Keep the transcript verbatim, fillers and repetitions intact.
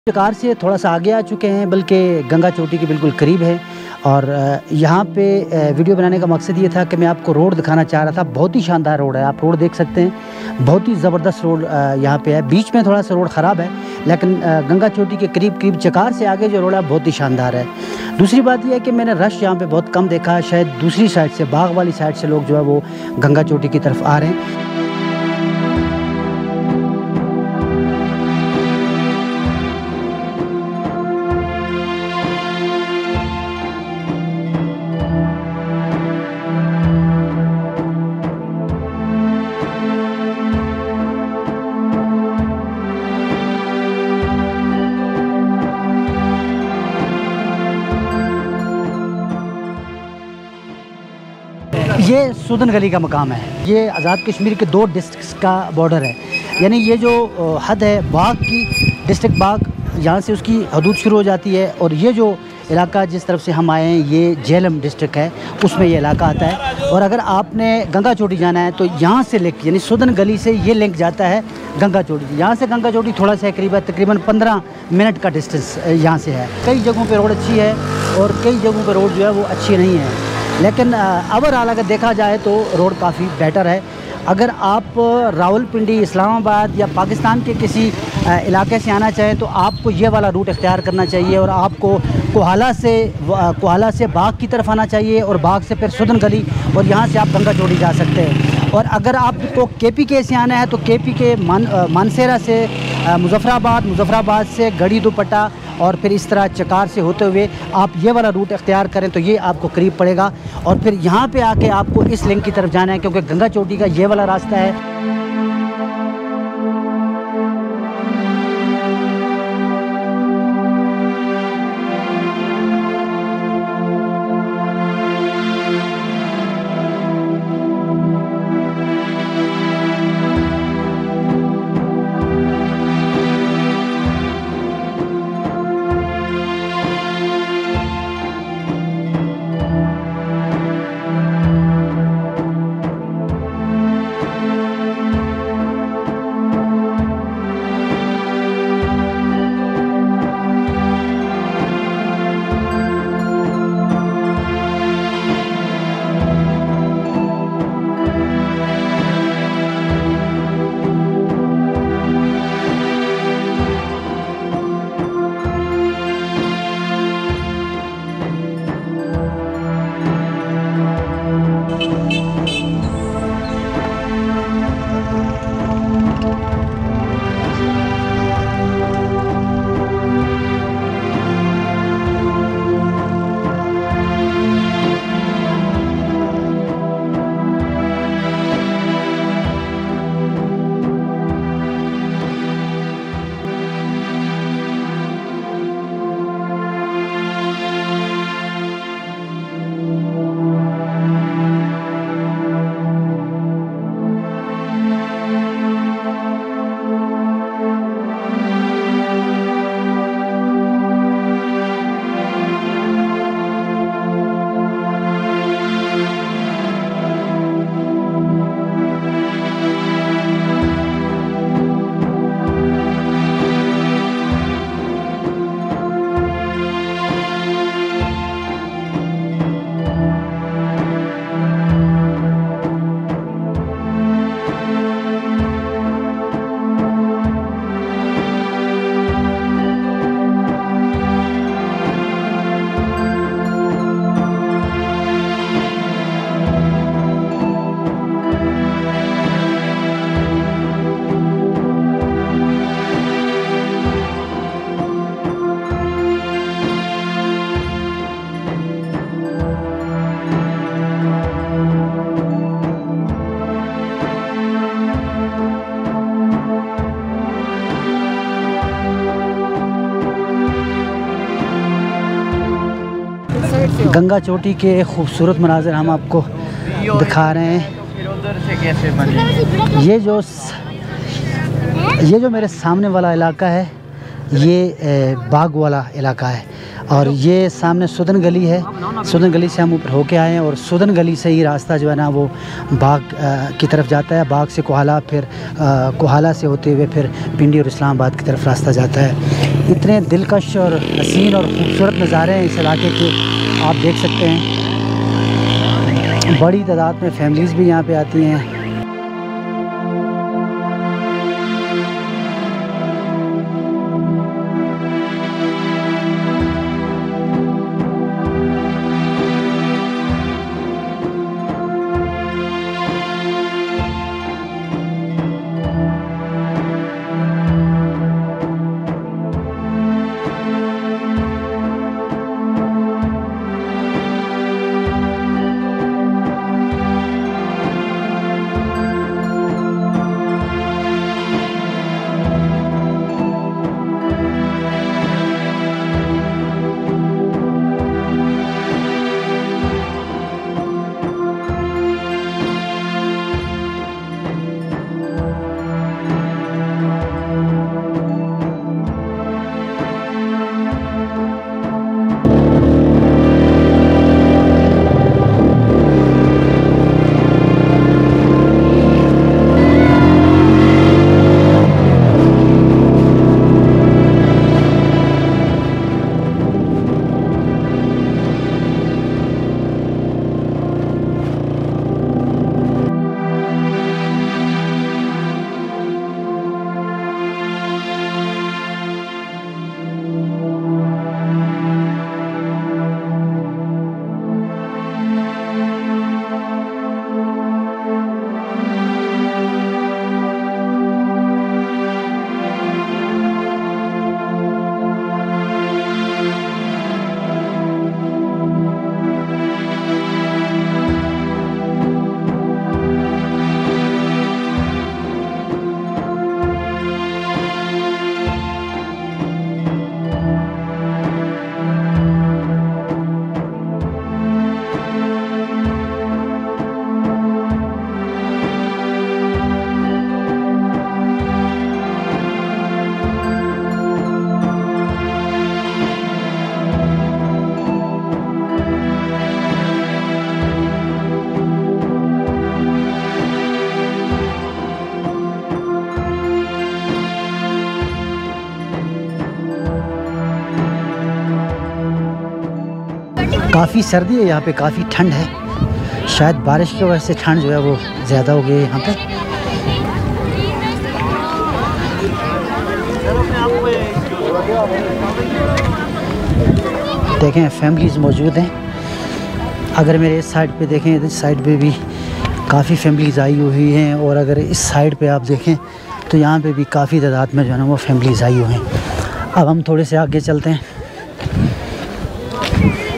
चकार से थोड़ा सा आगे आ चुके हैं, बल्कि गंगा चोटी के बिल्कुल करीब है। और यहाँ पे वीडियो बनाने का मकसद ये था कि मैं आपको रोड दिखाना चाह रहा था। बहुत ही शानदार रोड है, आप रोड देख सकते हैं, बहुत ही ज़बरदस्त रोड यहाँ पे है। बीच में थोड़ा सा रोड ख़राब है, लेकिन गंगा चोटी के करीब करीब चकार से आगे जो रोड है बहुत ही शानदार है। दूसरी बात यह है कि मैंने रश यहाँ पे बहुत कम देखा, शायद दूसरी साइड से, बाग वाली साइड से लोग जो है वो गंगा चोटी की तरफ आ रहे हैं। ये सूदन गली का मकाम है। ये आज़ाद कश्मीर के दो डिस्ट्रिक्ट्स का बॉर्डर है, यानी ये जो हद है बाग की, डिस्ट्रिक्ट बाग, यहाँ से उसकी हदूद शुरू हो जाती है। और ये जो इलाका जिस तरफ से हम आए हैं, ये झेलम डिस्ट्रिक्ट है, उसमें ये इलाका आता है। और अगर आपने गंगा चोटी जाना है तो यहाँ से लिंक, यानी सूदन गली से ये लिंक जाता है गंगा चोटी। यहाँ से गंगा चोटी थोड़ा सा करीब है, तकरीबन पंद्रह मिनट का डिस्टेंस यहाँ से है। कई जगहों पर रोड अच्छी है और कई जगहों पर रोड जो है वो अच्छी नहीं है, लेकिन ओवरऑल अगर देखा जाए तो रोड काफ़ी बेटर है। अगर आप रावलपिंडी, इस्लामाबाद या पाकिस्तान के किसी इलाके से आना चाहें तो आपको ये वाला रूट इख्तियार करना चाहिए और आपको कोहाला से कोहाला से बाग की तरफ आना चाहिए और बाग से फिर सूदन गली, और यहाँ से आप गंगा चोटी जा सकते हैं। और अगर आपको के पी के से आना है तो के पी के मान मानसेरा से मुजफ्फराबाद, मुजफ्फराबाद से गड़ी दुपट्टा और फिर इस तरह चकार से होते हुए आप ये वाला रूट इख्तियार करें तो ये आपको करीब पड़ेगा। और फिर यहाँ पे आके आपको इस लिंक की तरफ जाना है, क्योंकि गंगा चोटी का ये वाला रास्ता है। गंगा चोटी के खूबसूरत मनाज़र हम आपको दिखा रहे हैं। ये जो ये जो मेरे सामने वाला इलाका है, ये बाग वाला इलाका है और ये सामने सूदन गली है। सूदन गली से हम ऊपर होके आए हैं और सूदन गली से ही रास्ता जो है ना वो बाग की तरफ जाता है। बाग से कोहाला, फिर कोहाला से होते हुए फिर पिंडी और इस्लामाबाद की तरफ रास्ता जाता है। इतने दिलकश और हसीन और ख़ूबसूरत नज़ारे हैं इस इलाके के, आप देख सकते हैं। बड़ी तादाद में फैमिलीज़ भी यहाँ पे आती हैं। काफ़ी सर्दी है यहाँ पे, काफ़ी ठंड है। शायद बारिश की वजह से ठंड जो है वो ज़्यादा हो गई है यहाँ पे। देखें फैमिलीज़ मौजूद हैं। अगर मेरे इस साइड पे देखें, इस साइड पे भी काफ़ी फैमिलीज़ आई हुई हैं, और अगर इस साइड पे आप देखें तो यहाँ पे भी काफ़ी तादाद में जो है ना वो फैमिलीज़ आई हुई हैं। अब हम थोड़े से आगे चलते हैं।